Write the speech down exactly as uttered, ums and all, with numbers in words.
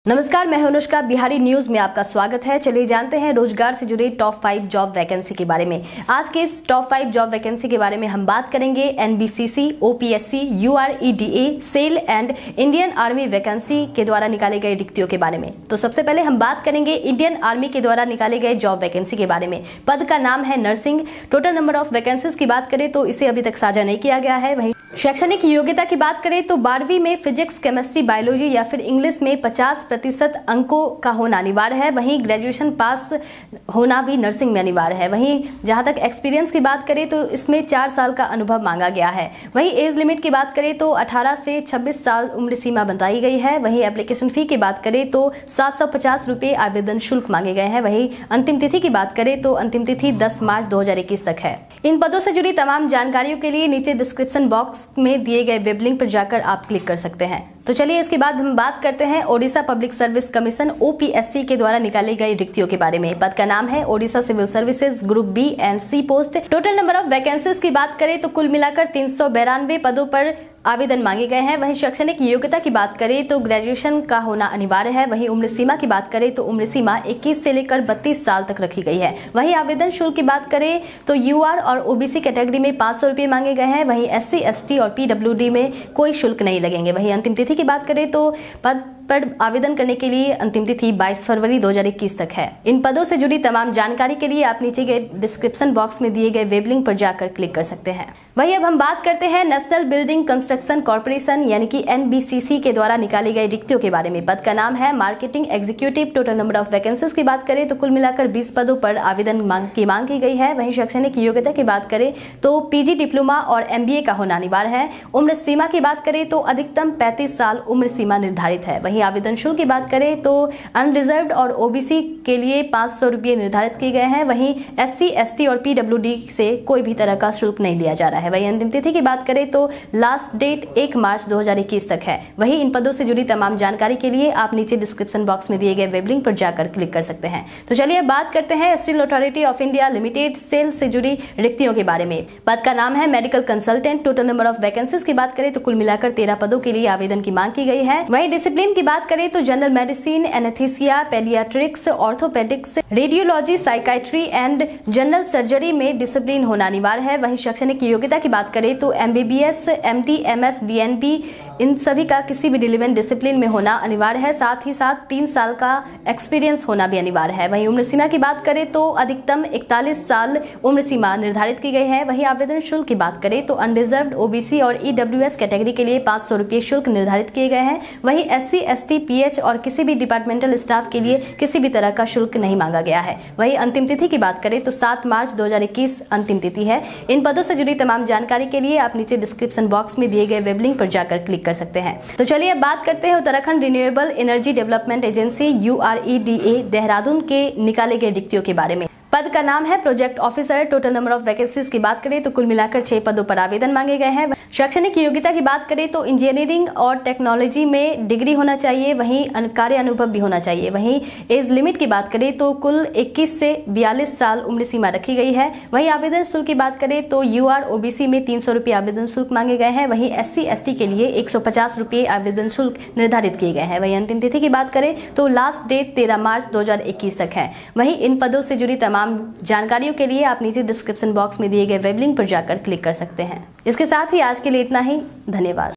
नमस्कार, मैं हूं अनुष्का। बिहारी न्यूज में आपका स्वागत है। चलिए जानते हैं रोजगार से जुड़े टॉप फाइव जॉब वैकेंसी के बारे में। आज के इस टॉप फाइव जॉब वैकेंसी के बारे में हम बात करेंगे NBCC, OPSC, UREDA, SAIL and Indian Army vacancy के द्वारा निकाले गए रिक्तियों के बारे में। तो सबसे पहले हम बात करेंगे इंडियन आर्मी के द्वारा निकाले गए जॉब वैकेंसी के बारे में। पद का नाम है nursing. Total number of vacancies की बात करें तो इसे अभी तक साझा नहीं किया गया है। वहीं शैक्षणिक योग्यता की बात करें तो बारहवीं में फिजिक्स, केमिस्ट्री, बायोलॉजी या फिर इंग्लिश में पचास प्रतिशत अंकों का होना अनिवार्य है। वहीं ग्रेजुएशन पास होना भी नर्सिंग में अनिवार्य है। वहीं जहां तक एक्सपीरियंस की बात करें तो इसमें चार साल का अनुभव मांगा गया है। वहीं एज लिमिट की बात करें तो अठारह से छब्बीस साल उम्र सीमा बताई गई है। वहीं एप्लीकेशन फी की बात करें तो सात सौ पचास रुपये आवेदन शुल्क मांगे गए हैं। वहीं अंतिम तिथि की बात करें तो अंतिम तिथि दस मार्च दो हजार इक्कीस तक है। इन पदों से जुड़ी तमाम जानकारियों के लिए नीचे डिस्क्रिप्शन बॉक्स में दिए गए वेब लिंक पर जाकर आप क्लिक कर सकते हैं। तो चलिए इसके बाद हम बात करते हैं Odisha public service commission OPSC के द्वारा निकाली गई रिक्तियों के बारे में। पद का नाम है Odisha civil services group B and C post. Total number of vacancies की बात करें तो कुल मिलाकर तीन सौ बेरानवे पदों पर आवेदन मांगे गए हैं। वहीं शैक्षणिक योग्यता की बात करें तो ग्रेजुएशन का होना अनिवार्य है। वहीं उम्र सीमा की बात करें तो उम्र सीमा इक्कीस से लेकर बत्तीस साल तक रखी गई है। वहीं आवेदन शुल्क की बात करें तो यूआर और ओबीसी कैटेगरी में पाँच सौ रुपये मांगे गए हैं। वहीं एससी, एसटी और पीडब्ल्यूडी में कोई शुल्क नहीं लगेंगे। वहीं अंतिम तिथि की बात करें तो पद पर आवेदन करने के लिए अंतिम तिथि बाईस फरवरी दो हजार इक्कीस तक है। इन पदों से जुड़ी तमाम जानकारी के लिए आप नीचे के डिस्क्रिप्शन बॉक्स में दिए गए वेब लिंक पर जाकर क्लिक कर सकते हैं। वहीं अब हम बात करते हैं नेशनल बिल्डिंग कंस्ट्रक्शन कॉर्पोरेशन यानी कि एनबीसीसी के द्वारा निकाली गई रिक्तियों के बारे में। पद का नाम है marketing executive. Total number of vacancies की बात करें तो कुल मिलाकर बीस पदों पर आवेदन मांग की मांग की गई है। वहीं शैक्षणिक योग्यता की बात करें तो पीजी डिप्लोमा और एमबीए का होना अनिवार्य है। उम्र सीमा की बात करें तो अधिकतम पैंतीस साल उम्र सीमा निर्धारित है। वहीं आवेदन शुल्क की बात करें तो अनरिजर्व्ड और ओबीसी के लिए पाँच सौ रुपये निर्धारित किए गए हैं। वहीं एससी, एसटी और पीडब्ल्यूडी से कोई भी तरह का शुल्क नहीं लिया जा रहा है। वहीं अंतिम तिथि की बात करें तो लास्ट डेट एक मार्च दो हजार इक्कीस तक है। वहीं इन पदों से जुड़ी तमाम जानकारी के लिए आप नीचे डिस्क्रिप्शन बॉक्स में दिए गए वेब लिंक पर जाकर क्लिक कर सकते हैं। तो चलिए बात करते हैं Steel Authority of India Limited SAIL से जुड़ी रिक्तियों के बारे में। पद का नाम है medical consultant. Total number of vacancies की बात करें तो कुल मिलाकर तेरह पदों के लिए आवेदन की मांग की गई है। वहीं डिसिप्लिन की बात करें तो general medicine, anaesthesia, paediatrics, orthopaedics, radiology, psychiatry and general surgery में डिसिप्लिन होना अनिवार्य है। वहीं शैक्षणिक योग्यता की बात करें तो एमबीबीएस, एमडी, एमएस, डीएनपी इन सभी का किसी भी रिलेवेंट डिसिप्लिन में होना अनिवार्य है। साथ ही साथ तीन साल का एक्सपीरियंस होना भी अनिवार्य है। वहीं उम्र सीमा की बात करें तो अधिकतम इकतालीस साल उम्र सीमा निर्धारित की गई है। वहीं आवेदन शुल्क की बात करें तो अनरिजर्व्ड, ओबीसी और ईडब्ल्यूएस कैटेगरी के लिए पाँच सौ रुपये शुल्क निर्धारित किए गए हैं। वहीं एससी, एसटी, पीएच और किसी भी डिपार्टमेंटल स्टाफ के लिए किसी भी तरह का शुल्क नहीं मांगा गया है। वहीं अंतिम तिथि की बात करें तो सात मार्च दो हजार इक्कीस अंतिम तिथि है। इन पदों से जुड़ी तमाम जानकारी के लिए आप नीचे डिस्क्रिप्शन बॉक्स में दिए गए वेब लिंक पर जाकर क्लिक कर सकते हैं। तो चलिए अब बात करते हैं Uttarakhand renewable energy development agency UREDA Dehradun के निकाले गए रिक्तियों के बारे में। पद का नाम है project officer. Total number of vacancies की बात करें तो कुल मिलाकर छह पदों पर आवेदन मांगे गए हैं। शैक्षणिक योग्यता की बात करें तो इंजीनियरिंग और टेक्नोलॉजी में डिग्री होना चाहिए। वहीं कार्य अनुभव भी होना चाहिए। वहीं एज लिमिट की बात करें तो कुल इक्कीस से बयालीस साल उम्र सीमा रखी गई है। वहीं आवेदन शुल्क की बात करें तो यूआर, ओबीसी में तीन सौ रुपये आवेदन शुल्क मांगे गए हैं। वहीं एससी, एसटी के लिए एक सौ पचास रुपये आवेदन शुल्क निर्धारित किए गए हैं। वहीं अंतिम तिथि की बात करें तो लास्ट डेट तेरह मार्च दो हजार इक्कीस तक है। वहीं इन पदों से जुड़ी तमाम जानकारियों के लिए आप नीचे डिस्क्रिप्शन बॉक्स में दिए गए वेब लिंक पर जाकर क्लिक कर सकते हैं। इसके साथ ही आज के लिए इतना ही। धन्यवाद।